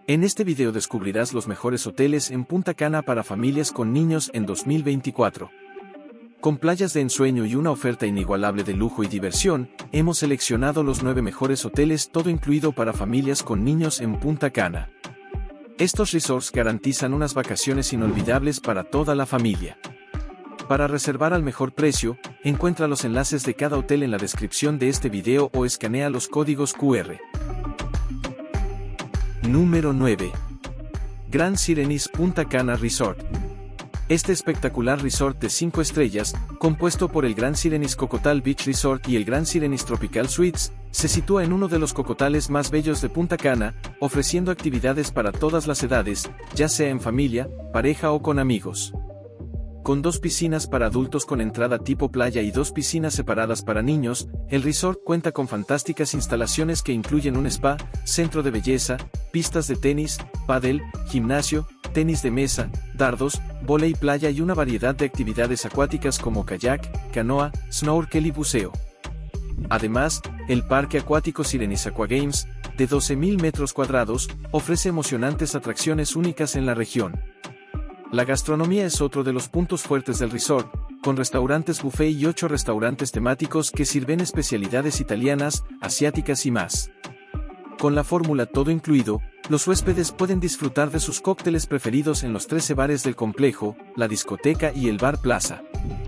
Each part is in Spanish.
En este video descubrirás los mejores hoteles en Punta Cana para familias con niños en 2024. Con playas de ensueño y una oferta inigualable de lujo y diversión, hemos seleccionado los 9 mejores hoteles todo incluido para familias con niños en Punta Cana. Estos resorts garantizan unas vacaciones inolvidables para toda la familia. Para reservar al mejor precio, encuentra los enlaces de cada hotel en la descripción de este video o escanea los códigos QR. Número 9. Grand Sirenis Punta Cana Resort. Este espectacular resort de 5 estrellas, compuesto por el Grand Sirenis Cocotal Beach Resort y el Grand Sirenis Tropical Suites, se sitúa en uno de los cocotales más bellos de Punta Cana, ofreciendo actividades para todas las edades, ya sea en familia, pareja o con amigos. Con 2 piscinas para adultos con entrada tipo playa y 2 piscinas separadas para niños, el resort cuenta con fantásticas instalaciones que incluyen un spa, centro de belleza, pistas de tenis, pádel, gimnasio, tenis de mesa, dardos, vóley playa y una variedad de actividades acuáticas como kayak, canoa, snorkel y buceo. Además, el parque acuático Sirenis Aquagames, de 12.000 metros cuadrados, ofrece emocionantes atracciones únicas en la región. La gastronomía es otro de los puntos fuertes del resort, con restaurantes buffet y 8 restaurantes temáticos que sirven especialidades italianas, asiáticas y más. Con la fórmula todo incluido, los huéspedes pueden disfrutar de sus cócteles preferidos en los 13 bares del complejo, la discoteca y el bar Plaza.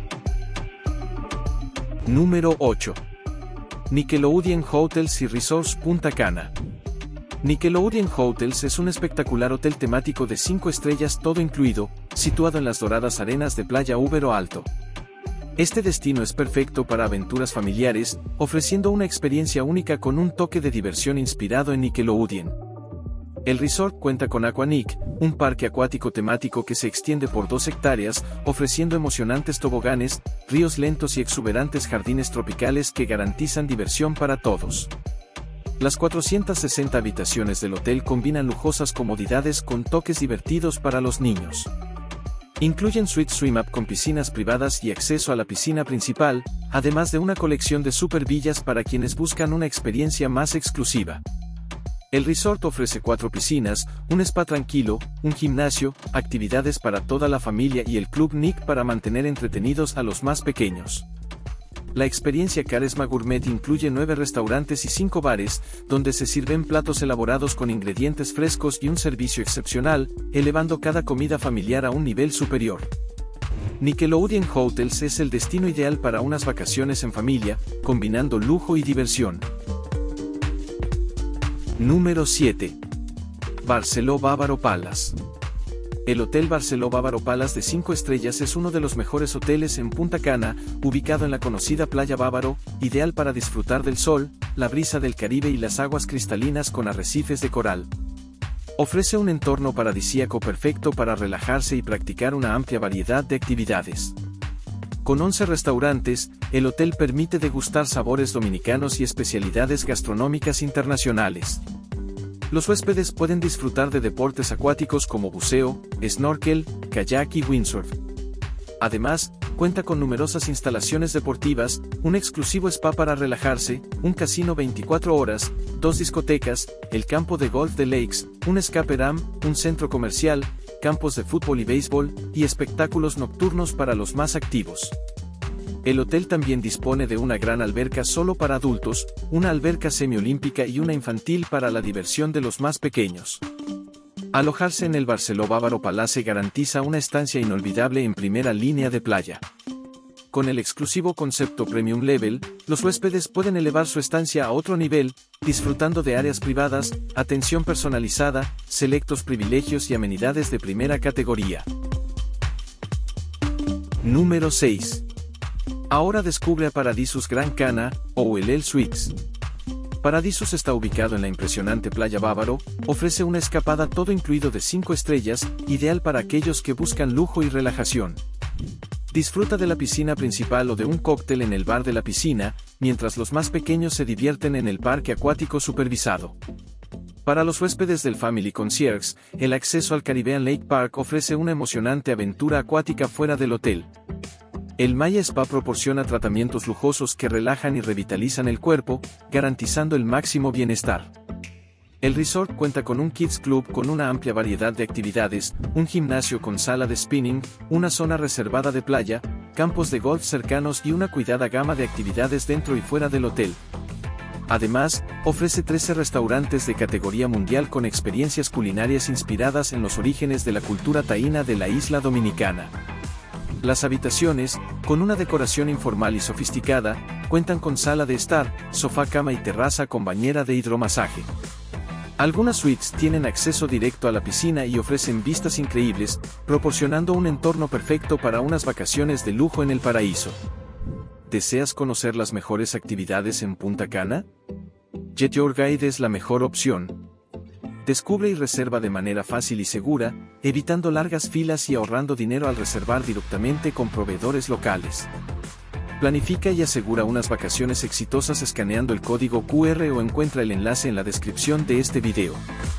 Número 8. Nickelodeon Hotels y Resorts Punta Cana. Nickelodeon Hotels es un espectacular hotel temático de 5 estrellas todo incluido, situado en las doradas arenas de Playa Úbero Alto. Este destino es perfecto para aventuras familiares, ofreciendo una experiencia única con un toque de diversión inspirado en Nickelodeon. El resort cuenta con Aquanic, un parque acuático temático que se extiende por 2 hectáreas, ofreciendo emocionantes toboganes, ríos lentos y exuberantes jardines tropicales que garantizan diversión para todos. Las 460 habitaciones del hotel combinan lujosas comodidades con toques divertidos para los niños. Incluyen suite swim up con piscinas privadas y acceso a la piscina principal, además de una colección de super villas para quienes buscan una experiencia más exclusiva. El resort ofrece 4 piscinas, un spa tranquilo, un gimnasio, actividades para toda la familia y el Club Nick para mantener entretenidos a los más pequeños. La experiencia Caresma Gourmet incluye 9 restaurantes y 5 bares, donde se sirven platos elaborados con ingredientes frescos y un servicio excepcional, elevando cada comida familiar a un nivel superior. Nickelodeon Hotels es el destino ideal para unas vacaciones en familia, combinando lujo y diversión. Número 7. Barceló Bávaro Palace. El Hotel Barceló Bávaro Palace de 5 estrellas es uno de los mejores hoteles en Punta Cana, ubicado en la conocida Playa Bávaro, ideal para disfrutar del sol, la brisa del Caribe y las aguas cristalinas con arrecifes de coral. Ofrece un entorno paradisíaco perfecto para relajarse y practicar una amplia variedad de actividades. Con 11 restaurantes, el hotel permite degustar sabores dominicanos y especialidades gastronómicas internacionales. Los huéspedes pueden disfrutar de deportes acuáticos como buceo, snorkel, kayak y windsurf. Además, cuenta con numerosas instalaciones deportivas, un exclusivo spa para relajarse, un casino 24 horas, 2 discotecas, el campo de golf de Lakes, un escape dam, un centro comercial, campos de fútbol y béisbol, y espectáculos nocturnos para los más activos. El hotel también dispone de una gran alberca solo para adultos, una alberca semiolímpica y una infantil para la diversión de los más pequeños. Alojarse en el Barceló Bávaro Palace garantiza una estancia inolvidable en primera línea de playa. Con el exclusivo concepto Premium Level, los huéspedes pueden elevar su estancia a otro nivel, disfrutando de áreas privadas, atención personalizada, selectos privilegios y amenidades de primera categoría. Número 6. Ahora descubre a Paradisus Gran Cana, o el Suites. Paradisus está ubicado en la impresionante Playa Bávaro, ofrece una escapada todo incluido de 5 estrellas, ideal para aquellos que buscan lujo y relajación. Disfruta de la piscina principal o de un cóctel en el bar de la piscina, mientras los más pequeños se divierten en el parque acuático supervisado. Para los huéspedes del Family Concierge, el acceso al Caribbean Lake Park ofrece una emocionante aventura acuática fuera del hotel. El Maya Spa proporciona tratamientos lujosos que relajan y revitalizan el cuerpo, garantizando el máximo bienestar. El resort cuenta con un Kids Club con una amplia variedad de actividades, un gimnasio con sala de spinning, una zona reservada de playa, campos de golf cercanos y una cuidada gama de actividades dentro y fuera del hotel. Además, ofrece 13 restaurantes de categoría mundial con experiencias culinarias inspiradas en los orígenes de la cultura taína de la isla dominicana. Las habitaciones, con una decoración informal y sofisticada, cuentan con sala de estar, sofá, cama y terraza con bañera de hidromasaje. Algunas suites tienen acceso directo a la piscina y ofrecen vistas increíbles, proporcionando un entorno perfecto para unas vacaciones de lujo en el paraíso. ¿Deseas conocer las mejores actividades en Punta Cana? Get Your Guide es la mejor opción. Descubre y reserva de manera fácil y segura, evitando largas filas y ahorrando dinero al reservar directamente con proveedores locales. Planifica y asegura unas vacaciones exitosas escaneando el código QR o encuentra el enlace en la descripción de este video.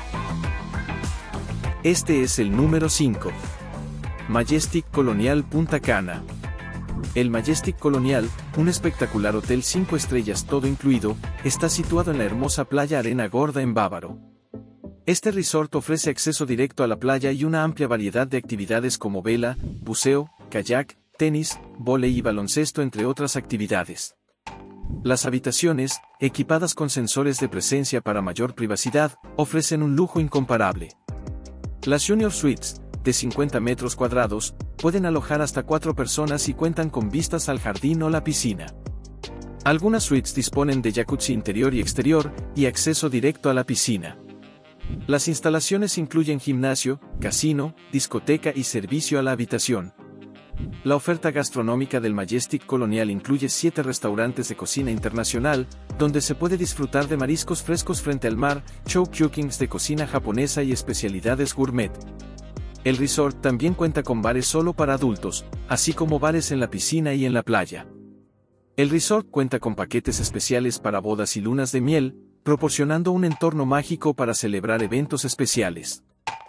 Este es el número 5. Majestic Colonial Punta Cana. El Majestic Colonial, un espectacular hotel 5 estrellas todo incluido, está situado en la hermosa playa Arena Gorda en Bávaro. Este resort ofrece acceso directo a la playa y una amplia variedad de actividades como vela, buceo, kayak, tenis, vóley y baloncesto entre otras actividades. Las habitaciones, equipadas con sensores de presencia para mayor privacidad, ofrecen un lujo incomparable. Las Junior Suites, de 50 metros cuadrados, pueden alojar hasta 4 personas y cuentan con vistas al jardín o la piscina. Algunas suites disponen de jacuzzi interior y exterior, y acceso directo a la piscina. Las instalaciones incluyen gimnasio, casino, discoteca y servicio a la habitación. La oferta gastronómica del Majestic Colonial incluye 7 restaurantes de cocina internacional, donde se puede disfrutar de mariscos frescos frente al mar, show cookings de cocina japonesa y especialidades gourmet. El resort también cuenta con bares solo para adultos, así como bares en la piscina y en la playa. El resort cuenta con paquetes especiales para bodas y lunas de miel, proporcionando un entorno mágico para celebrar eventos especiales.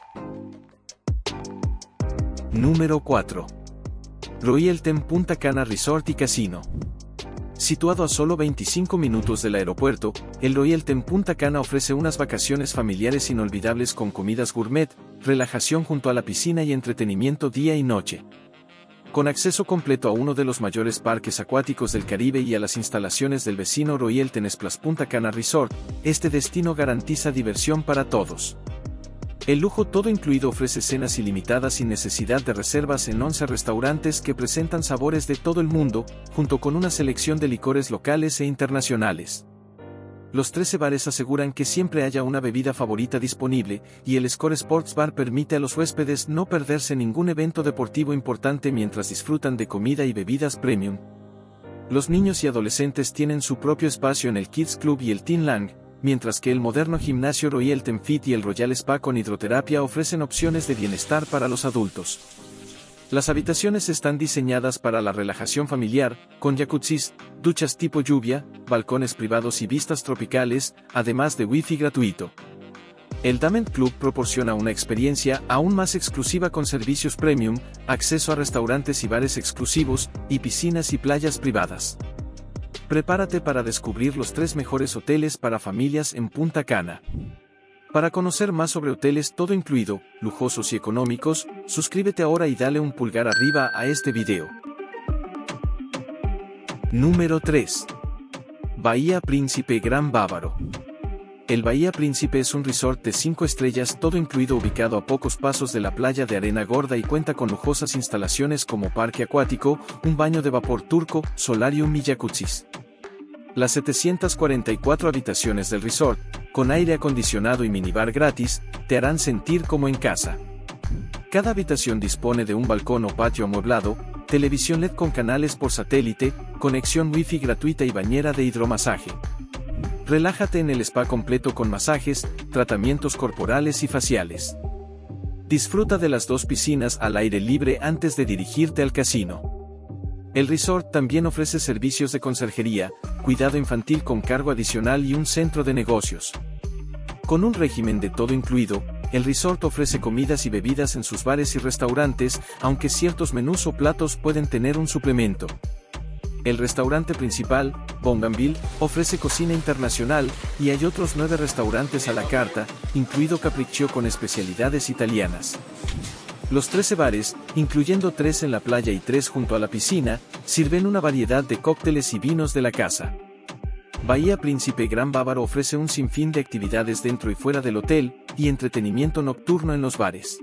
Número 4. Royal Ten Punta Cana Resort y Casino. Situado a solo 25 minutos del aeropuerto, el Royal Ten Punta Cana ofrece unas vacaciones familiares inolvidables con comidas gourmet, relajación junto a la piscina y entretenimiento día y noche. Con acceso completo a uno de los mayores parques acuáticos del Caribe y a las instalaciones del vecino Royal Ten Splash Punta Cana Resort, este destino garantiza diversión para todos. El lujo todo incluido ofrece cenas ilimitadas sin necesidad de reservas en 11 restaurantes que presentan sabores de todo el mundo, junto con una selección de licores locales e internacionales. Los 13 bares aseguran que siempre haya una bebida favorita disponible, y el Score Sports Bar permite a los huéspedes no perderse ningún evento deportivo importante mientras disfrutan de comida y bebidas premium. Los niños y adolescentes tienen su propio espacio en el Kids Club y el Teen Lounge, mientras que el moderno gimnasio Royal Ten Fit y el Royal Spa con hidroterapia ofrecen opciones de bienestar para los adultos. Las habitaciones están diseñadas para la relajación familiar, con jacuzzis, duchas tipo lluvia, balcones privados y vistas tropicales, además de wifi gratuito. El Diamond Club proporciona una experiencia aún más exclusiva con servicios premium, acceso a restaurantes y bares exclusivos, y piscinas y playas privadas. Prepárate para descubrir los 3 mejores hoteles para familias en Punta Cana. Para conocer más sobre hoteles todo incluido, lujosos y económicos, suscríbete ahora y dale un pulgar arriba a este video. Número 3. Bahía Príncipe Gran Bávaro. El Bahía Príncipe es un resort de 5 estrellas todo incluido ubicado a pocos pasos de la playa de Arena Gorda y cuenta con lujosas instalaciones como parque acuático, un baño de vapor turco, solarium y jacuzzis. Las 744 habitaciones del resort, con aire acondicionado y minibar gratis, te harán sentir como en casa. Cada habitación dispone de un balcón o patio amueblado, televisión LED con canales por satélite, conexión wifi gratuita y bañera de hidromasaje. Relájate en el spa completo con masajes, tratamientos corporales y faciales. Disfruta de las 2 piscinas al aire libre antes de dirigirte al casino. El resort también ofrece servicios de conserjería, cuidado infantil con cargo adicional y un centro de negocios. Con un régimen de todo incluido, el resort ofrece comidas y bebidas en sus bares y restaurantes, aunque ciertos menús o platos pueden tener un suplemento. El restaurante principal, Bougainville, ofrece cocina internacional, y hay otros 9 restaurantes a la carta, incluido Capriccio con especialidades italianas. Los 13 bares, incluyendo 3 en la playa y 3 junto a la piscina, sirven una variedad de cócteles y vinos de la casa. Bahía Príncipe Gran Bávaro ofrece un sinfín de actividades dentro y fuera del hotel, y entretenimiento nocturno en los bares.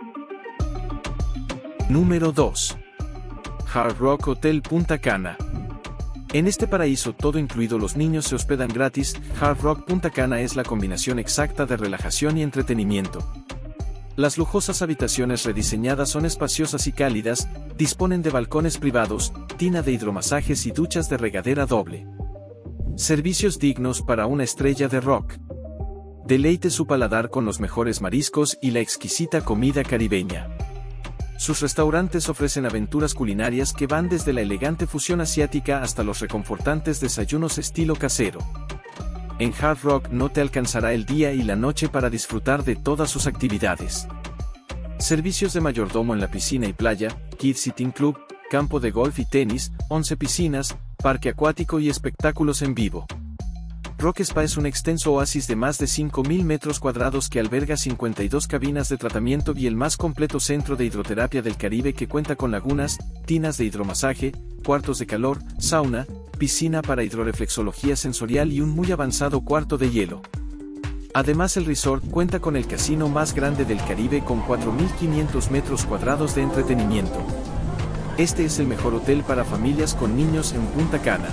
Número 2. Hard Rock Hotel Punta Cana. En este paraíso todo incluido los niños se hospedan gratis. Hard Rock Punta Cana es la combinación exacta de relajación y entretenimiento. Las lujosas habitaciones rediseñadas son espaciosas y cálidas, disponen de balcones privados, tina de hidromasajes y duchas de regadera doble. Servicios dignos para una estrella de rock. Deleite su paladar con los mejores mariscos y la exquisita comida caribeña. Sus restaurantes ofrecen aventuras culinarias que van desde la elegante fusión asiática hasta los reconfortantes desayunos estilo casero. En Hard Rock no te alcanzará el día y la noche para disfrutar de todas sus actividades. Servicios de mayordomo en la piscina y playa, Kids Sitting Club, campo de golf y tenis, 11 piscinas, parque acuático y espectáculos en vivo. Rock Spa es un extenso oasis de más de 5.000 metros cuadrados que alberga 52 cabinas de tratamiento y el más completo centro de hidroterapia del Caribe que cuenta con lagunas, tinas de hidromasaje, cuartos de calor, sauna, piscina para hidroreflexología sensorial y un muy avanzado cuarto de hielo. Además el resort cuenta con el casino más grande del Caribe con 4.500 metros cuadrados de entretenimiento. Este es el mejor hotel para familias con niños en Punta Cana.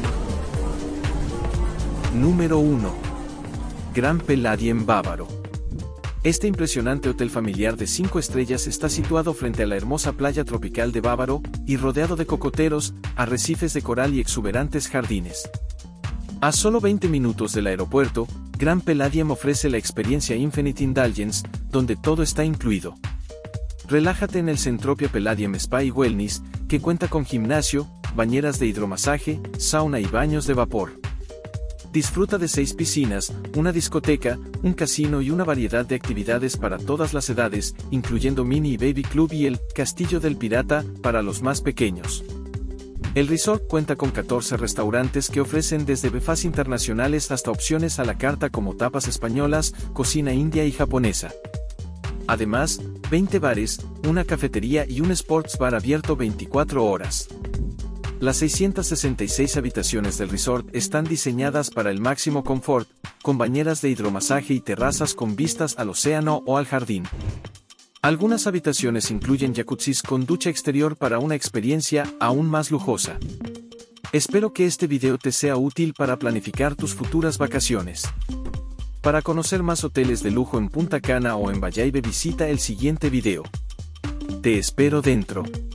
Número 1. Gran Palladium Bávaro. Este impresionante hotel familiar de 5 estrellas está situado frente a la hermosa playa tropical de Bávaro, y rodeado de cocoteros, arrecifes de coral y exuberantes jardines. A solo 20 minutos del aeropuerto, Gran Palladium ofrece la experiencia Infinite Indulgence, donde todo está incluido. Relájate en el Centropia Palladium Spa y Wellness, que cuenta con gimnasio, bañeras de hidromasaje, sauna y baños de vapor. Disfruta de 6 piscinas, una discoteca, un casino y una variedad de actividades para todas las edades, incluyendo mini y baby club y el Castillo del Pirata, para los más pequeños. El resort cuenta con 14 restaurantes que ofrecen desde buffets internacionales hasta opciones a la carta como tapas españolas, cocina india y japonesa. Además, 20 bares, una cafetería y un sports bar abierto 24 horas. Las 666 habitaciones del resort están diseñadas para el máximo confort, con bañeras de hidromasaje y terrazas con vistas al océano o al jardín. Algunas habitaciones incluyen jacuzzis con ducha exterior para una experiencia aún más lujosa. Espero que este video te sea útil para planificar tus futuras vacaciones. Para conocer más hoteles de lujo en Punta Cana o en Bayaibe visita el siguiente video. Te espero dentro.